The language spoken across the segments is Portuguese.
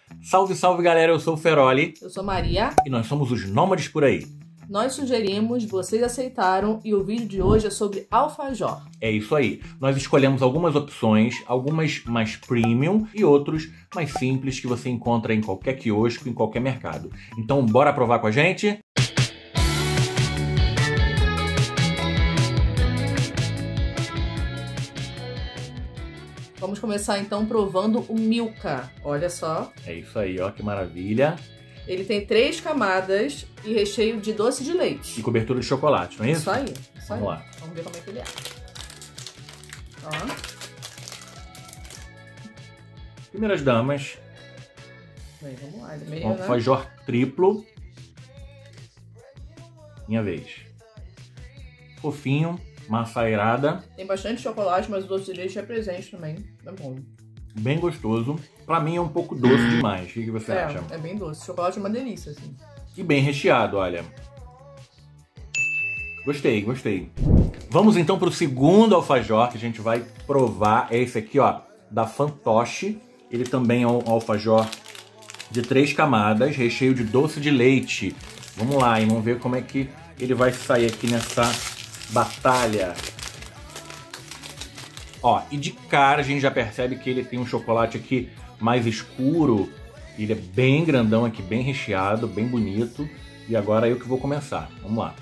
Salve, salve galera, eu sou o Feroli. Eu sou Maria. E nós somos os Nômades por aí. Nós sugerimos, vocês aceitaram e o vídeo de hoje é sobre alfajor. É isso aí. Nós escolhemos algumas opções, algumas mais premium e outros mais simples que você encontra em qualquer quiosco, em qualquer mercado. Então bora provar com a gente? Vamos começar então provando o Milka. Olha só. É isso aí, ó, que maravilha. Ele tem 3 camadas e recheio de doce de leite. E cobertura de chocolate, não é isso? Isso aí. Vamos lá. Vamos ver como é que ele é. Ó. Primeiras damas. Bem, vamos lá. Ele é meio, Alfajor triplo. Minha vez. Fofinho, massa aerada. Tem bastante chocolate, mas o doce de leite é presente também. É bom. Bem gostoso. Pra mim é um pouco doce demais. O que você acha? É bem doce. O chocolate é uma delícia, assim. E bem recheado, olha. Gostei, gostei. Vamos então pro segundo alfajor que a gente vai provar. É esse aqui, ó, da Fantoche. Ele também é um alfajor de 3 camadas, recheio de doce de leite. Vamos lá, e vamos ver como é que ele vai sair aqui nessa batalha. Ó, e de cara a gente já percebe que ele tem um chocolate aqui mais escuro. Ele é bem grandão aqui, bem recheado, bem bonito. E agora eu que vou começar. Vamos lá.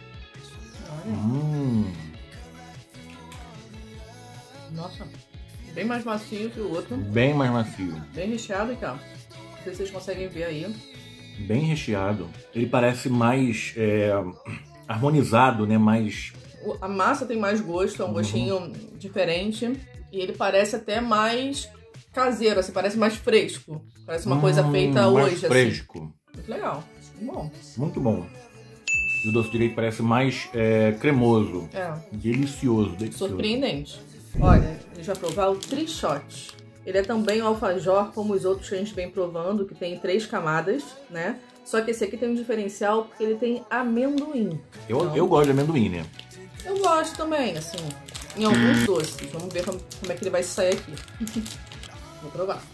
Nossa, bem mais macio que o outro. Bem mais macio. Bem recheado aqui, ó. Não sei se vocês conseguem ver aí. Bem recheado. Ele parece mais harmonizado, né? Mais... A massa tem mais gosto, é um gostinho diferente. E ele parece até mais caseiro, assim, parece mais fresco. Parece uma coisa feita mais hoje, fresco. assim. Muito legal. Muito bom. Muito bom. E o doce de leite parece mais cremoso. É. Delicioso, delicioso. Surpreendente. Olha, a gente vai provar o Trichote. Ele é também um alfajor, como os outros que a gente vem provando, que tem 3 camadas, né? Só que esse aqui tem um diferencial porque ele tem amendoim. Eu gosto de amendoim, né? Eu gosto também, assim, em alguns doces. Vamos ver como é que ele vai sair aqui. Vou provar.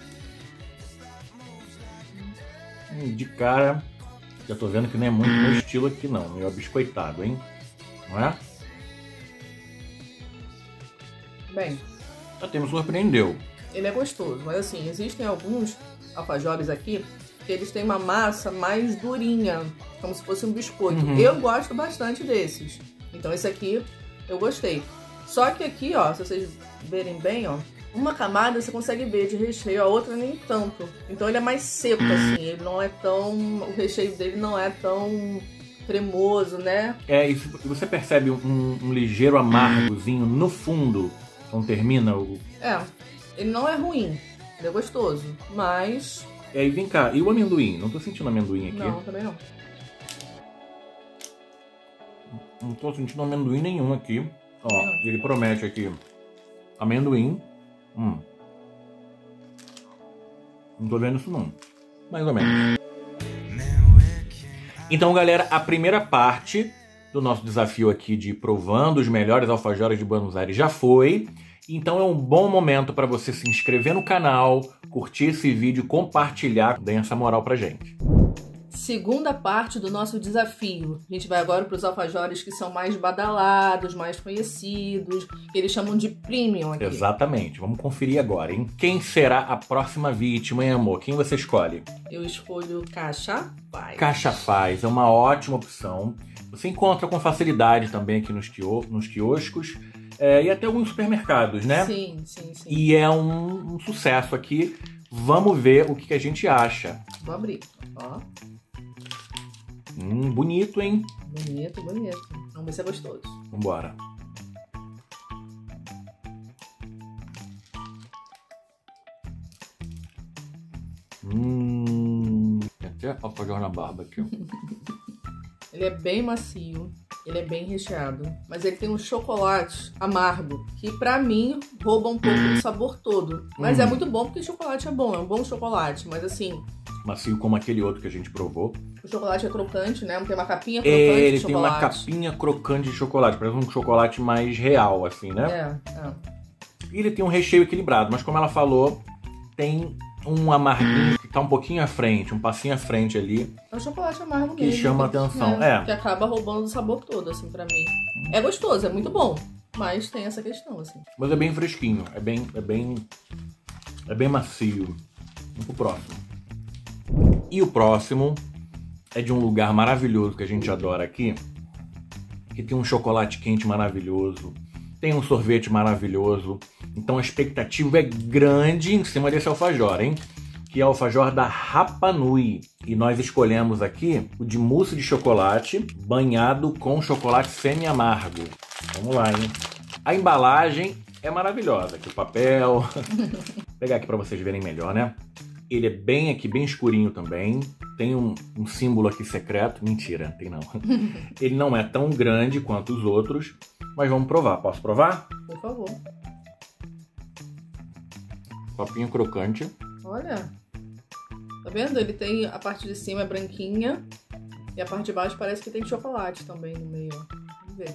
De cara, já tô vendo que não é muito meu estilo aqui não. Meio biscoitado, hein? Não é? Bem, Até me surpreendeu. ele é gostoso, mas assim, existem alguns alfajores aqui que eles têm uma massa mais durinha, como se fosse um biscoito. Eu gosto bastante desses. Então esse aqui eu gostei. Só que aqui, ó, se vocês verem bem, ó, uma camada você consegue ver de recheio, a outra nem tanto. Então ele é mais seco, assim, ele não é tão... O recheio dele não é tão cremoso, né? E você percebe um ligeiro amargozinho no fundo, quando termina o... Ele não é ruim, ele é gostoso, mas... E aí, vem cá, e o amendoim? Não tô sentindo amendoim aqui. Não, também não. Não tô sentindo amendoim nenhum aqui. Ó, ele promete aqui amendoim. Não tô vendo isso não. Mais ou menos. Então, galera, a primeira parte do nosso desafio aqui de provando os melhores alfajores de Buenos Aires já foi. Então é um bom momento para você se inscrever no canal, curtir esse vídeo, compartilhar, dê essa moral pra gente. Segunda parte do nosso desafio. A gente vai agora para os alfajores que são mais badalados, mais conhecidos, que eles chamam de premium aqui. Exatamente. Vamos conferir agora, hein? Quem será a próxima vítima, hein, amor? Quem você escolhe? Eu escolho Caixa Faz. Caixa Faz é uma ótima opção. Você encontra com facilidade também aqui nos quioscos e até alguns supermercados, né? Sim. E é um sucesso aqui. Vamos ver o que a gente acha. Vou abrir, ó. Bonito, hein? Bonito. Vamos ver se é gostoso. Vambora. Até alfajor na barba aqui, ó. Ele é bem macio, ele é bem recheado, mas ele tem um chocolate amargo, que pra mim rouba um pouco do sabor todo. Mas é muito bom porque o chocolate é bom, é um bom chocolate, mas assim... Macio como aquele outro que a gente provou. O chocolate é crocante, né? Tem uma capinha crocante de chocolate. Ele tem uma capinha crocante de chocolate, parece um chocolate mais real, assim, né? É. E ele tem um recheio equilibrado, mas como ela falou, tem um amarguinho que tá um pouquinho à frente, um passinho à frente ali. É o chocolate amargo que mesmo. chama atenção. É. Que acaba roubando o sabor todo, assim, pra mim. É gostoso, é muito bom. Mas tem essa questão, assim. Mas é bem fresquinho, é bem macio. Vamos pro próximo. E o próximo é de um lugar maravilhoso que a gente adora aqui, que tem um chocolate quente maravilhoso, tem um sorvete maravilhoso, então a expectativa é grande em cima desse alfajor, hein? Que é o alfajor da Rapa Nui. E nós escolhemos aqui o de mousse de chocolate banhado com chocolate semi-amargo. Vamos lá, hein? A embalagem é maravilhosa, aqui o papel. Vou pegar aqui para vocês verem melhor, né? Ele é bem aqui, bem escurinho também. Tem um símbolo aqui secreto. Mentira, tem não. Ele não é tão grande quanto os outros, mas vamos provar. Posso provar? Por favor. Papinho crocante. Olha. Tá vendo? Ele tem a parte de cima é branquinha e a parte de baixo parece que tem chocolate também no meio, ó. Vamos ver.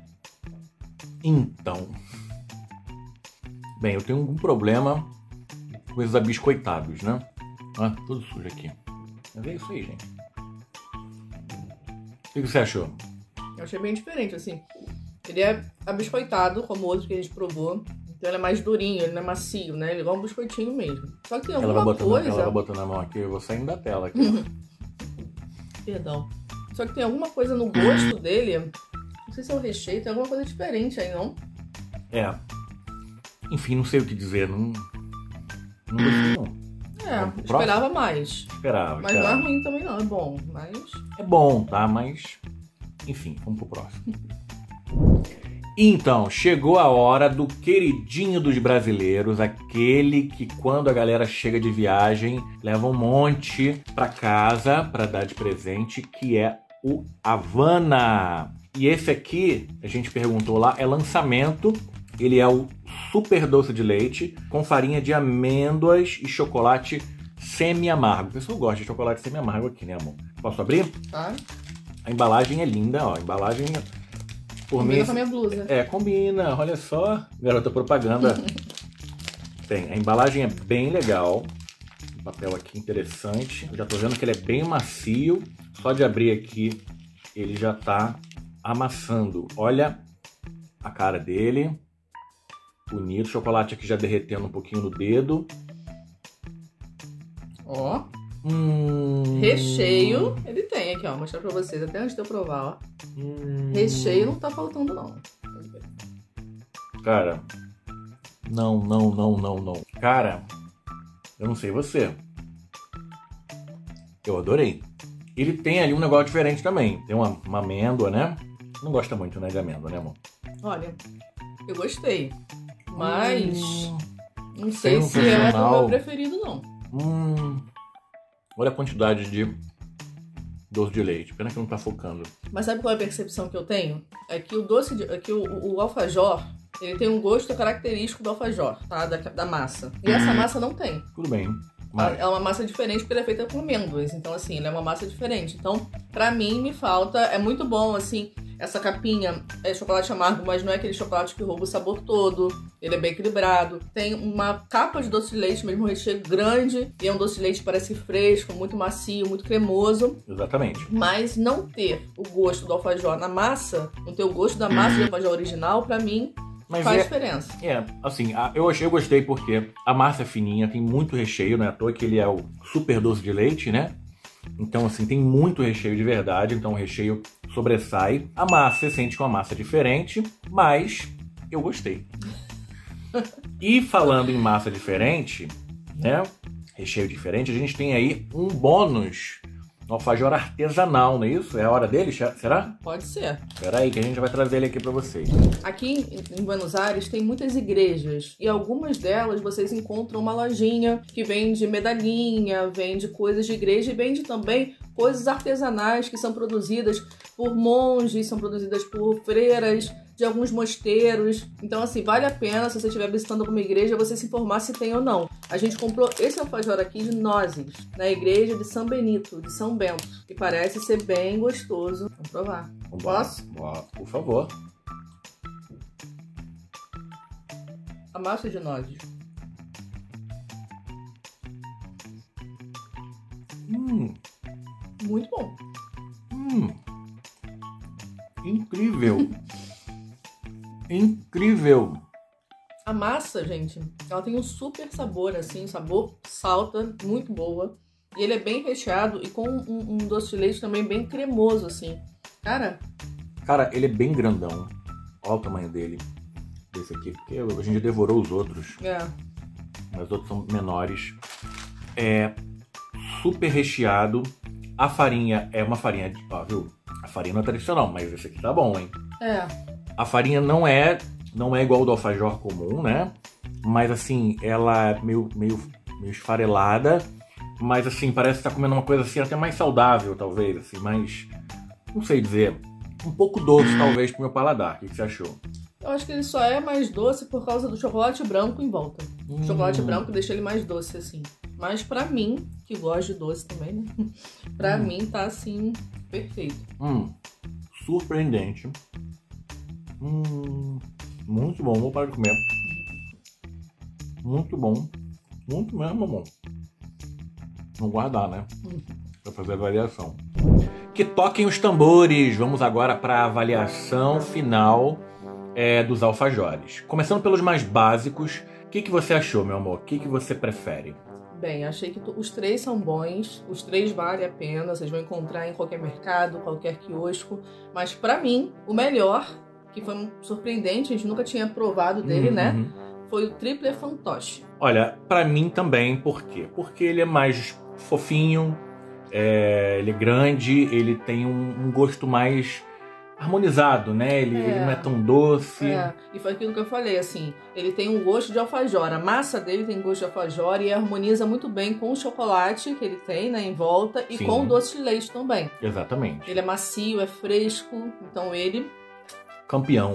Então. Bem, eu tenho algum problema com esses abiscoitados, né? Ah, tudo sujo aqui. Mas é isso aí, gente. O que você achou? Eu achei bem diferente, assim. Ele é abiscoitado, como o outro que a gente provou. Então ele é mais durinho, ele não é macio, né? Ele é igual um biscoitinho mesmo. Só que tem alguma coisa... Ela vai botando a mão aqui, eu vou saindo da tela aqui. Perdão. Só que tem alguma coisa no gosto dele. Não sei se é o recheio, tem alguma coisa diferente aí, não? É. Enfim, não sei o que dizer. Não gostei, não. É, esperava mais. Esperava. Mas não é ruim também não, é bom. Mas... é bom, tá? Mas... enfim, vamos pro próximo. Então, chegou a hora do queridinho dos brasileiros, aquele que quando a galera chega de viagem, leva um monte pra casa pra dar de presente, que é o Havana. E esse aqui, a gente perguntou lá, é lançamento. Ele é o super doce de leite com farinha de amêndoas e chocolate semi-amargo. O pessoal gosta de chocolate semi-amargo aqui, né, amor? Posso abrir? Tá. A embalagem é linda, ó. A embalagem... combina com a minha blusa. É, combina. Olha só. Garota propaganda. Tem. A embalagem é bem legal. O papel aqui interessante. Eu já tô vendo que ele é bem macio. Só de abrir aqui, ele já tá amassando. Olha a cara dele. Bonito. O chocolate aqui já derretendo um pouquinho no dedo. Ó. Recheio, ele tem aqui, ó. Vou mostrar pra vocês até antes de eu provar, ó. Recheio não tá faltando, não. Cara, não. Cara, eu não sei você. Eu adorei. Ele tem ali um negócio diferente também. Tem uma amêndoa, né? Não gosta muito, né, de amêndoa, né, amor? Olha, eu gostei. Mas não sei se é o meu preferido, não. Olha a quantidade de doce de leite. Pena que não tá focando. Mas sabe qual é a percepção que eu tenho? É que o doce de... é que o alfajor, ele tem um gosto característico do alfajor, tá? Da massa. E essa massa não tem. Tudo bem. Mas... é uma massa diferente porque ela é feita com amêndoas. Então, assim, ela é uma massa diferente. Então, pra mim, me falta... é muito bom, assim... essa capinha é chocolate amargo, mas não é aquele chocolate que rouba o sabor todo. Ele é bem equilibrado. Tem uma capa de doce de leite, mesmo um recheio grande. E é um doce de leite, parece fresco, muito macio, muito cremoso. Exatamente. Mas não ter o gosto do alfajor na massa, não ter o gosto da massa do alfajor original, pra mim, faz diferença. É, assim, eu gostei porque a massa é fininha, tem muito recheio, não é à toa que ele é o super doce de leite, né? Então, assim, tem muito recheio de verdade, então o recheio sobressai. A massa, você sente que é uma massa diferente, mas eu gostei. E falando em massa diferente, né? Recheio diferente, a gente tem aí um bônus. Um alfajor artesanal, não é isso? É a hora dele, será? Pode ser. Espera aí que a gente vai trazer ele aqui pra vocês. Aqui em Buenos Aires tem muitas igrejas e algumas delas vocês encontram uma lojinha que vende medalhinha, vende coisas de igreja e vende também coisas artesanais que são produzidas por monges, são produzidas por freiras de alguns mosteiros. Então, assim, vale a pena, se você estiver visitando alguma igreja, você se informar se tem ou não. A gente comprou esse alfajor aqui de nozes, na igreja de São Benito, de São Bento, que parece ser bem gostoso. Vamos provar. Posso? Por favor. A massa de nozes. Muito bom. Incrível. Incrível. A massa, gente, ela tem um super sabor, assim, sabor salta, muito boa. E ele é bem recheado e com um doce de leite também bem cremoso, assim. Cara, ele é bem grandão. Olha o tamanho dele. Desse aqui, porque a gente devorou os outros. Mas os outros são menores. É super recheado. A farinha é uma farinha, ó, viu? A farinha não é tradicional, mas esse aqui tá bom, hein? A farinha não é igual ao do alfajor comum, né? Mas assim, ela é meio esfarelada. Mas assim, parece que tá comendo uma coisa assim até mais saudável, talvez, assim, mais... Não sei dizer. Um pouco doce, talvez, pro meu paladar. O que você achou? Eu acho que ele só é mais doce por causa do chocolate branco em volta. O chocolate branco deixa ele mais doce, assim. Mas pra mim, que gosto de doce também, né? Pra mim tá, assim, perfeito. Surpreendente. Muito bom. Vou parar de comer. Muito bom. Muito mesmo bom. Vou guardar, né? Pra fazer a avaliação. Que toquem os tambores. Vamos agora para a avaliação final dos alfajores. Começando pelos mais básicos. O que você achou, meu amor? O que você prefere? Bem, achei que os três são bons. Os três valem a pena. Vocês vão encontrar em qualquer mercado, qualquer quiosco. Mas pra mim, o melhor, que foi surpreendente, a gente nunca tinha provado dele, né? Foi o Triple Fantoche. Olha, pra mim também. Por quê? Porque ele é mais fofinho, ele é grande, ele tem um gosto mais harmonizado, né? Ele não é tão doce. E foi aquilo que eu falei, assim, ele tem um gosto de alfajor. A massa dele tem gosto de alfajor e harmoniza muito bem com o chocolate que ele tem, né, em volta e com o doce de leite também. Exatamente. Ele é macio, é fresco, então ele... Campeão.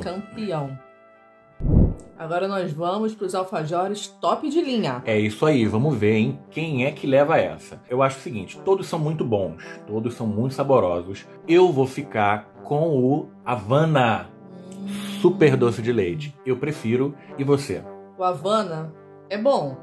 Agora nós vamos para os alfajores top de linha. É isso aí, vamos ver, hein? Quem é que leva essa? Eu acho o seguinte, todos são muito bons, todos são muito saborosos. Eu vou ficar com o Havana super doce de leite. Eu prefiro. E você? O Havana é bom.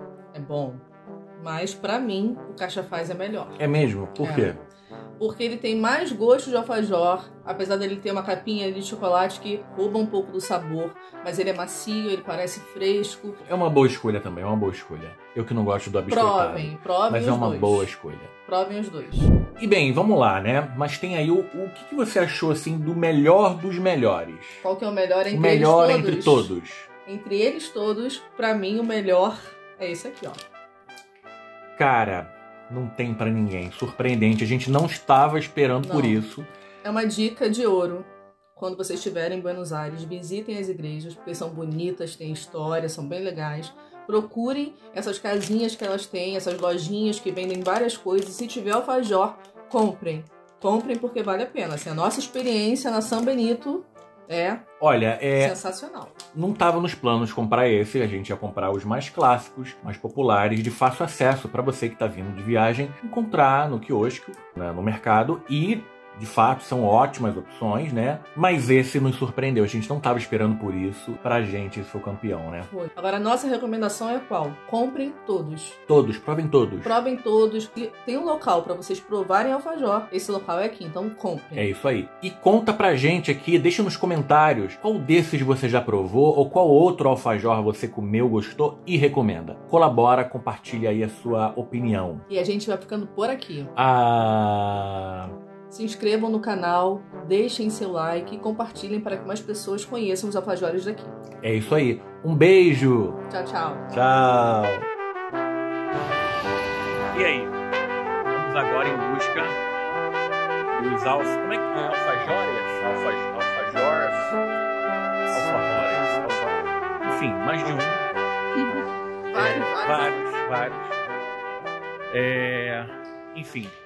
Mas pra mim, o Caixa Faz é melhor. É mesmo? Por quê? Porque ele tem mais gosto de alfajor, apesar dele ter uma capinha de chocolate que rouba um pouco do sabor, mas ele é macio, ele parece fresco. É uma boa escolha também, é uma boa escolha. Eu que não gosto do abiscotado. Provem mas os é uma dois. boa escolha. Provem os dois. E bem, vamos lá, né? Mas tem aí o que você achou, assim, do melhor dos melhores? Qual que é o melhor entre o melhor eles todos? entre todos. Entre eles todos, pra mim, o melhor é esse aqui, ó. Cara... Não tem pra ninguém. Surpreendente. A gente não estava esperando por isso. É uma dica de ouro. Quando vocês estiverem em Buenos Aires, visitem as igrejas, porque são bonitas, têm história, são bem legais. Procurem essas casinhas que elas têm, essas lojinhas que vendem várias coisas. E se tiver alfajor, comprem. Comprem porque vale a pena. Assim, a nossa experiência na São Benito é sensacional. Não estava nos planos comprar esse, a gente ia comprar os mais clássicos, mais populares, de fácil acesso para você que está vindo de viagem, encontrar no quiosque, né, no mercado e... De fato, são ótimas opções, né? Mas esse nos surpreendeu. A gente não estava esperando por isso. Pra gente, isso foi o campeão, né? Foi. Agora, a nossa recomendação é qual? Comprem todos. Todos, provem todos. Provem todos. E tem um local pra vocês provarem alfajor. Esse local é aqui, então comprem. É isso aí. E conta pra gente aqui, deixa nos comentários qual desses você já provou ou qual outro alfajor você comeu, gostou e recomenda. Colabora, compartilha aí a sua opinião. E a gente vai ficando por aqui. Se inscrevam no canal, deixem seu like e compartilhem para que mais pessoas conheçam os alfajores daqui. É isso aí. Um beijo. Tchau, tchau. Tchau. E aí? Vamos agora em busca dos como é que é? Alfajores? Alfajores. Enfim, mais de um. Vários. Vários. Enfim.